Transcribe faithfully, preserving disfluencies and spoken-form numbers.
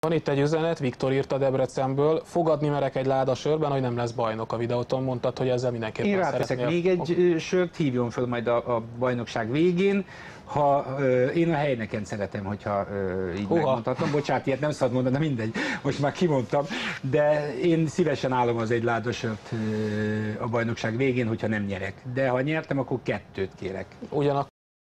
Van itt egy üzenet, Viktor írta Debrecenből, fogadni merek egy láda sörben, hogy nem lesz bajnok a videóton, mondtad, hogy ezzel mindenképpen Én ráteszek szeretnél... még egy sört, hívjon föl majd a, a bajnokság végén. Ha ö, én a helyneken szeretem, hogyha ö, így Húha. megmondhatom. Bocsánat, ilyet nem szabad mondani, de mindegy, most már kimondtam. De én szívesen állom az egy ládasört ö, a bajnokság végén, hogyha nem nyerek. De ha nyertem, akkor kettőt kérek. Ugyanakkor